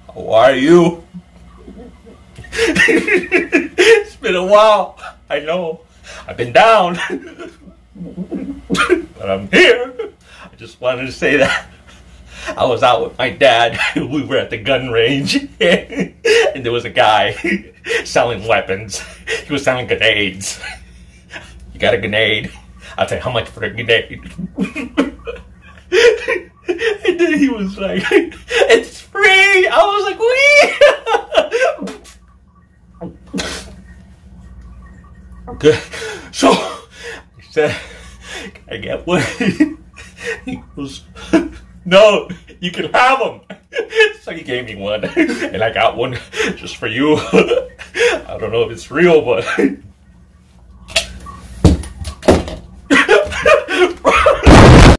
How are you? It's been a while. I know. I've been down. But I'm here. I just wanted to say that. I was out with my dad. We were at the gun range. And there was a guy selling weapons. He was selling grenades. You got a grenade? I'll tell you how much for a grenade. And then he was like, it's free. I was like, wee. Good. So I said, can I get one? He goes, no, you can have them. So he gave me one, and I got one just for you. I don't know if it's real, but